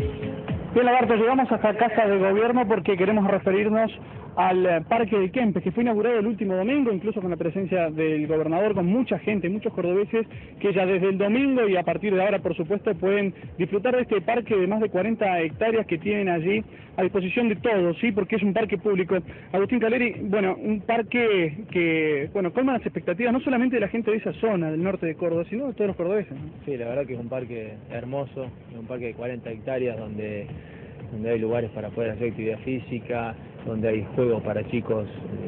Bien, Lagarto, llegamos hasta Casa de Gobierno porque queremos referirnos al Parque de Kempes, que fue inaugurado el último domingo, incluso con la presencia del gobernador, con mucha gente, muchos cordobeses, que ya desde el domingo y a partir de ahora, por supuesto, pueden disfrutar de este parque de más de 40 hectáreas que tienen allí a disposición de todos, ¿sí? Porque es un parque público. Agustín Caleri, bueno, un parque que, bueno, colma las expectativas no solamente de la gente de esa zona, del norte de Córdoba, sino de todos los cordobeses, ¿no? Sí, la verdad que es un parque hermoso, es un parque de 40 hectáreas donde hay lugares para poder hacer actividad física, donde hay juegos para chicos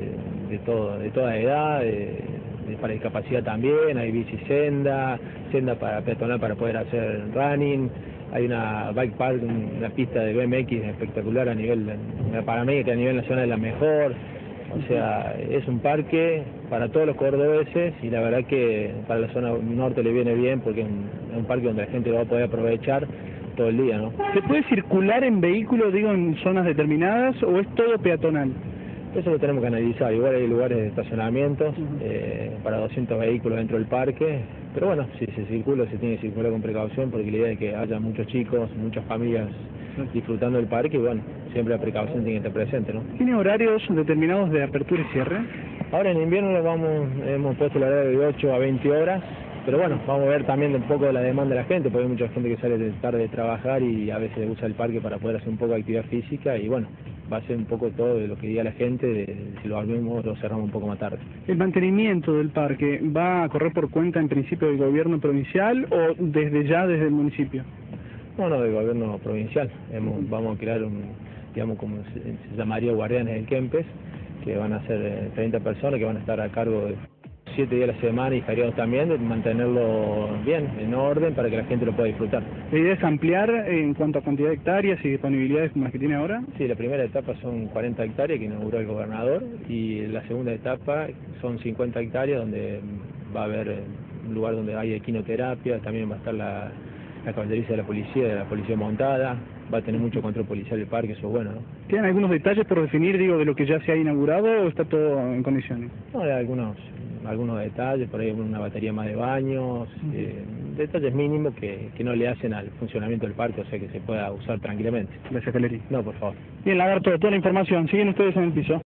de toda edad, para discapacidad también, hay bicicenda, senda para peatonal para poder hacer running, hay una bike park, una pista de BMX espectacular a nivel, para mí que a nivel nacional es la mejor. O sea, es un parque para todos los cordobeses y la verdad que para la zona norte le viene bien porque es un parque donde la gente lo va a poder aprovechar todo el día, ¿no? ¿Se puede circular en vehículos, digo, en zonas determinadas o es todo peatonal? Eso lo tenemos que analizar. Igual hay lugares de estacionamientos para 200 vehículos dentro del parque, pero bueno, si se circula, se tiene que circular con precaución porque la idea es que haya muchos chicos, muchas familias disfrutando del parque y bueno, siempre la precaución tiene que estar presente, ¿no? ¿Tiene horarios determinados de apertura y cierre? Ahora en invierno hemos puesto el horario de 8 a 20 horas, pero bueno, vamos a ver también un poco de la demanda de la gente, porque hay mucha gente que sale tarde de trabajar y a veces usa el parque para poder hacer un poco de actividad física y bueno, va a ser un poco todo de lo que diga la gente, de si lo abrimos o lo cerramos un poco más tarde. ¿El mantenimiento del parque va a correr por cuenta en principio del gobierno provincial o desde el municipio? No, del gobierno provincial. Vamos a crear digamos como se llamaría guardianes del Kempes, que van a ser 30 personas que van a estar a cargo de 7 días a la semana y feriados también, de mantenerlo bien, en orden, para que la gente lo pueda disfrutar. ¿La idea es ampliar en cuanto a cantidad de hectáreas y disponibilidades como las que tiene ahora? Sí, la primera etapa son 40 hectáreas que inauguró el gobernador y la segunda etapa son 50 hectáreas donde va a haber un lugar donde hay equinoterapia, también va a estar la caballeriza de la policía montada, va a tener mucho control policial el parque, eso es bueno, ¿no? ¿Quedan algunos detalles por definir, digo, de lo que ya se ha inaugurado o está todo en condiciones? No, hay algunos detalles, por ahí una batería más de baños, detalles mínimos que no le hacen al funcionamiento del parque, o sea que se pueda usar tranquilamente. Gracias, Caleri. No, por favor. Bien, Lagarto, toda la información. ¿Siguen ustedes en el piso?